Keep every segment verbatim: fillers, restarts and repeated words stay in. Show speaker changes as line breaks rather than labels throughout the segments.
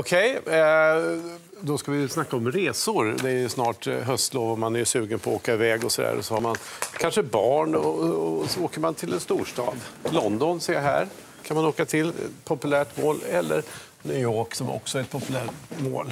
Okej, eh, då ska vi snacka om resor. Det är ju snart höstlov och man är sugen på att åka iväg och så där. Och så har man kanske barn och, och så åker man till en storstad. London ser jag här. Kan man åka till, ett populärt mål. Eller New York som också är ett populärt mål.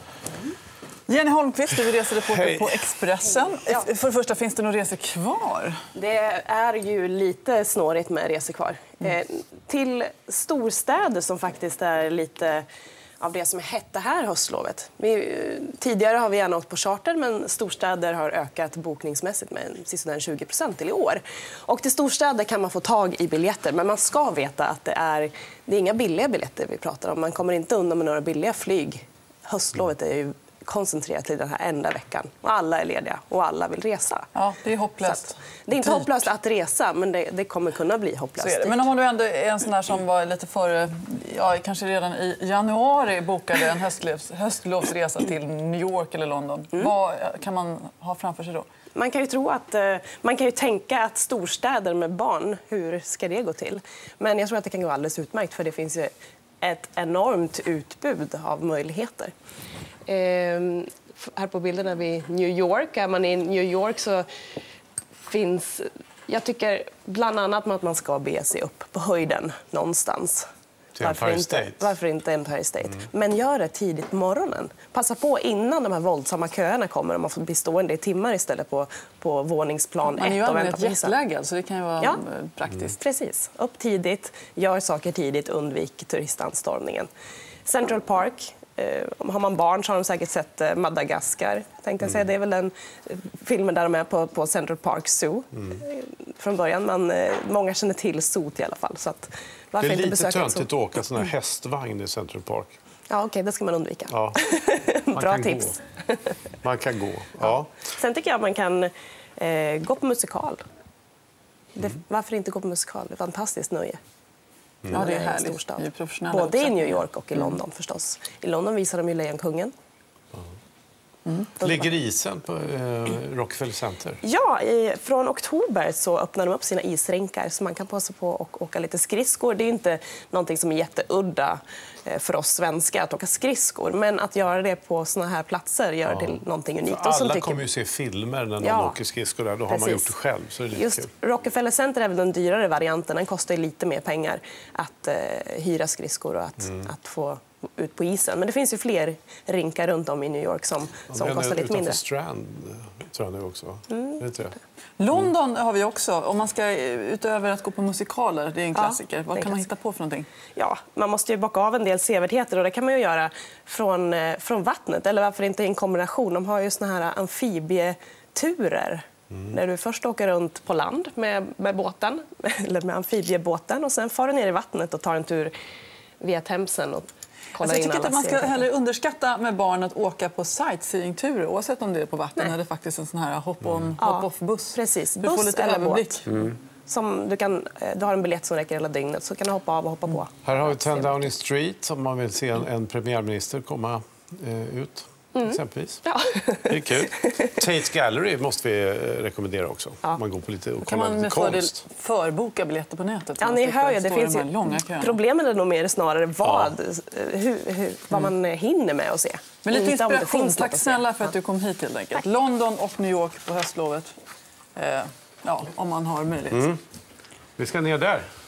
Jenny Holmqvist, du är resereporter
Hej.
på Expressen. Ja. För det första, finns det några resor kvar?
Det är ju lite snårigt med resor kvar. Mm. Eh, till storstäder som faktiskt är lite av det som är hett det här höstlovet. Vi, tidigare har vi gärna åkt på charter, men storstäder har ökat bokningsmässigt med sisådär tjugo procent till i år. Och till storstäder kan man få tag i biljetter, men man ska veta att det är, det är inga billiga biljetter vi pratar om. Man kommer inte undan med några billiga flyg. Höstlovet är ju koncentrerat till den här enda veckan. Och alla är lediga och alla vill resa.
Ja, det är hopplöst.
Det är inte hopplöst att resa, men det, det kommer kunna bli hopplöst.
Men om du ändå är en sån där som var lite före, ja, kanske redan i januari bokade en höstlovs, höstlovsresa till New York eller London. Mm. Vad kan man ha framför sig då?
Man kan ju tro att man kan ju tänka att storstäder med barn, hur ska det gå till? Men jag tror att det kan gå alldeles utmärkt, för det finns ju ett enormt utbud av möjligheter. Eh, här på bilden är vi New York. Är man i New York så finns, jag tycker bland annat att man ska be sig upp på höjden någonstans. Varför inte, varför inte Empire State? Mm. Men gör det tidigt på morgonen. Passa på innan de här våldsamma köerna kommer och man får bli stående i timmar istället på, på våningsplan ett.
Man är ju
och
ett jetläge, så det kan ju vara ja. praktiskt.
Mm. Precis. Upp tidigt, gör saker tidigt, undvik turistanstormningen. Central Park. Eh, har man barn så har de säkert sett eh, Madagaskar. Tänkte jag säga. Mm. Det är väl den eh, filmen där de är på, på Central Park Zoo. Mm. Eh, från början, men eh, många känner till Zoot i alla fall. Så att,
varför det är lite töntigt att åka sån här hästvagn i Central Park.
Ja, okej, okay, det ska man undvika.
Ja. Man
Bra
kan
tips.
Gå. Man kan gå, ja.
Ja. Sen tycker jag att man kan eh, gå på musikal. Det, mm. Varför inte gå på musikal? Det är ett fantastiskt nöje.
Mm. Ja, det är härligt.
Det är både i New York och i London mm. förstås. I London visar de ju Lejonkungen.
Mm. Ligger isen på eh, Rockefeller Center?
Ja, i, från oktober så öppnar de upp sina isrinkar så man kan passa på att åka lite skridskor. Det är inte någonting som är jätteudda eh, för oss svenskar att åka skridskor, men att göra det på såna här platser gör ja. det någonting unikt.
För alla
som tycker...
kommer ju se filmer när de
ja.
åker skridskor där. Då har Precis. man gjort det själv. Så är det
Just
kul.
Rockefeller Center är väl den dyrare varianten. Den kostar lite mer pengar att eh, hyra skridskor och att, mm. att få ut på isen. Men det finns ju fler rinkar runt om i New York som, som ja, kostar lite mindre.
Strand tror jag nu också. Mm. Vet du?
London har vi också. Om man ska utöver att gå på musikaler, det är en klassiker. Ja, Vad kan klassiker. man hitta på för någonting? Ja, man måste ju bocka av en del sevärdheter och det kan man ju göra från, från vattnet. Eller varför inte i en kombination. De har ju såna här amfibieturer. Mm. När du först åker runt på land med, med båten, eller med amfibiebåten, och sen far du ner i vattnet och tar en tur via Themsen och Alltså, jag tycker inte att man ska heller underskatta med barn att åka på sightseeingturer, oavsett om det är på vatten Nej. eller faktiskt en sån här hop-on,
ja,
hop-off-buss.
Precis,
du
buss
får lite
eller
överblick.
Mm. Som du, kan, du har en biljett som räcker hela dygnet, så kan du hoppa av och hoppa på.
Här har vi ten Downing Street, om man vill se en, en premiärminister komma eh, ut. Mm. Exempelvis.
Ja.
Det är kul. Tate Gallery måste vi rekommendera också. Ja. Man går på lite och
kan man med konst. förboka biljetter på nätet.
Ja, ni hör ju, det finns ju långa problemen är nog mer snarare vad, ja. hur, hur, vad man hinner med att se.
Men lite inspiration. Tack snälla för att du kom hit helt enkelt. Tack. London och New York på höstlovet. Eh, ja, om man har möjlighet.
Mm. Vi ska ner där.